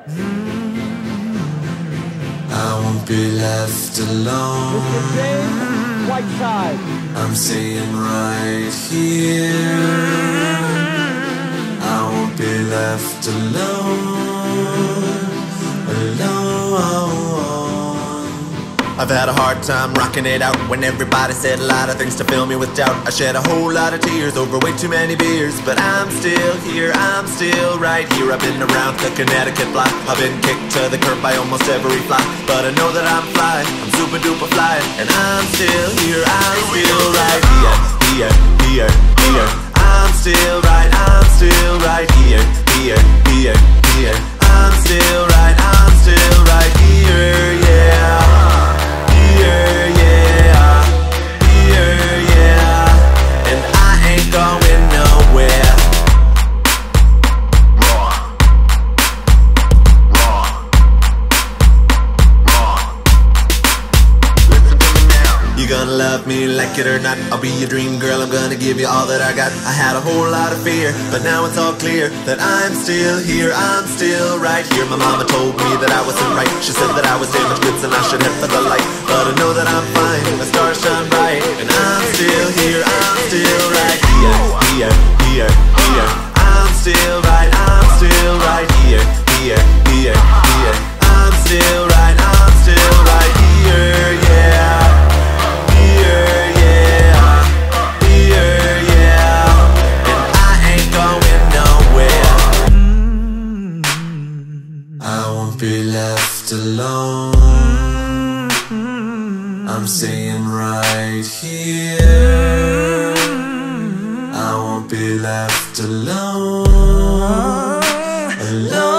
I won't be left alone. Mr. James Whiteside. I'm saying right here, I won't be left alone, alone. I've had a hard time rocking it out when everybody said a lot of things to fill me with doubt. I shed a whole lot of tears over way too many beers, but I'm still here, I'm still right here. I've been around the Connecticut block, I've been kicked to the curb by almost every flock, but I know that I'm fly, I'm super duper fly, and I'm still here, I'm still right here, here, here, here. I'm still right, I'm still right here, here, here, here. I'm still right, I'm still right here, yeah. Here, yeah, here, yeah, and I ain't going nowhere. Raw, raw, raw. Listen to me now. You gonna love me like it or not, I'll be your dream girl, I'm gonna give you all that I got. I had a whole lot of fear, but now it's all clear that I'm still here, I'm still right here. My mama told me that I wasn't right, she said that I was damaged goods and I should head for the light, but I know that I'm fine, the stars shine bright, and I'm still here, I'm still right here, here, here, here. I'm still right, I'm still right here, here, here, here. I'm still right, I'm still right here, yeah. Here, yeah, here, yeah, and I ain't going nowhere. I won't be left alone. I'm saying right here, I won't be left alone, alone.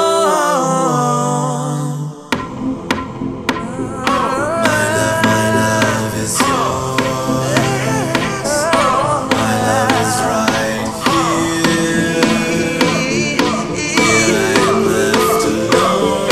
My love is yours. My love is right here. Here I am left alone.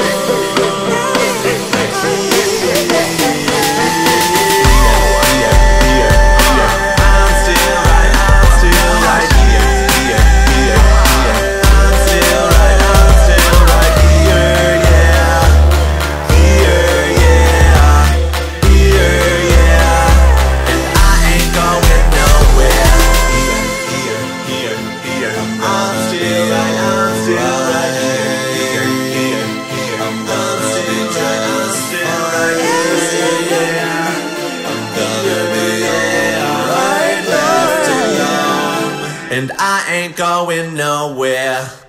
And I ain't going nowhere.